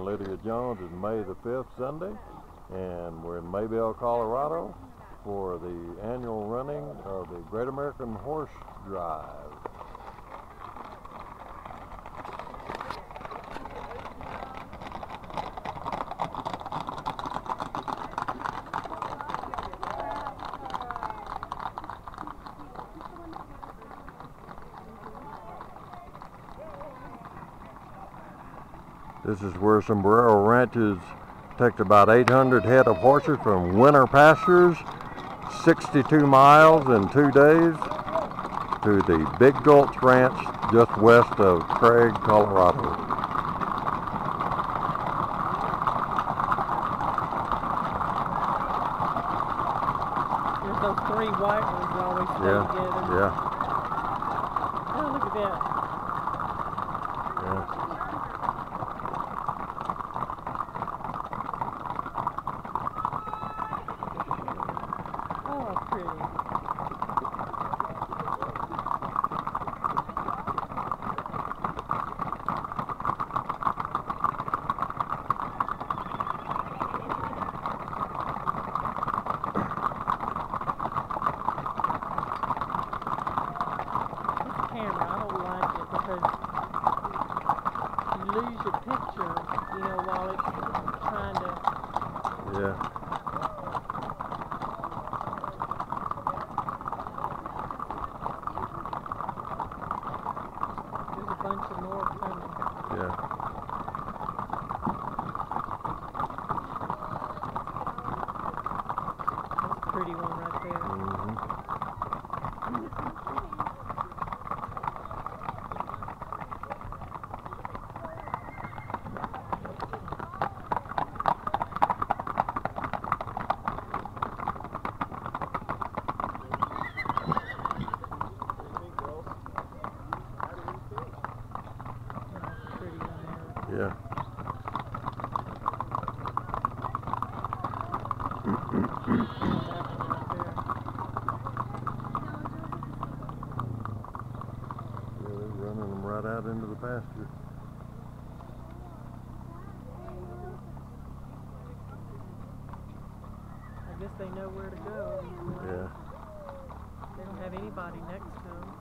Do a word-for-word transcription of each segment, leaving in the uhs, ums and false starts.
and Lydia Jones. It's May the fifth, Sunday, and we're in Maybelle, Colorado for the annual running of the Great American Horse Drive. This is where Sombrero Ranches takes about eight hundred head of horses from winter pastures, sixty-two miles in two days, to the Big Gulch Ranch just west of Craig, Colorado. There's those three white ones that always stay Yeah, together. yeah. Oh, look at that. Yeah. Oh, pretty. This camera, I don't like it because you lose your picture, you know, while it's trying to... Yeah. There's a bunch of more coming. Yeah. That's a pretty one right there. Mm-hmm. Pretty one there. Yeah. Yeah, they're running them right out into the pasture. I guess they know where to go. Yeah. They don't have anybody next to them.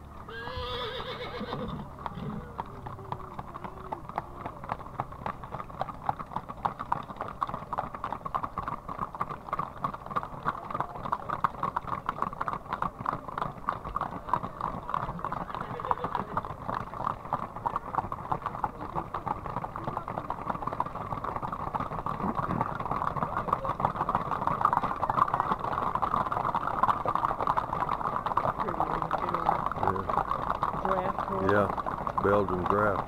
Yeah, Belgian draft.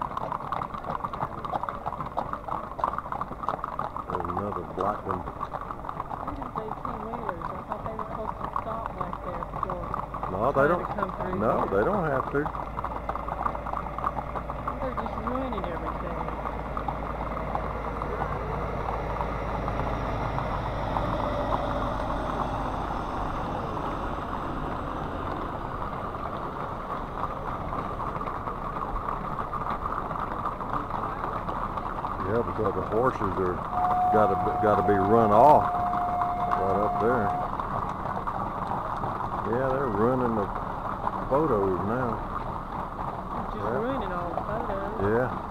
There's another black one. Where did they two wheelers? I thought they were supposed to stop right there before No, they trying don't. to come through No, here. they don't have to. They're just ruining everything. Yeah, because the horses are gotta be, gotta be run off right up there. Yeah, they're running the photos now. Just Yeah. ruining all the photos. Yeah.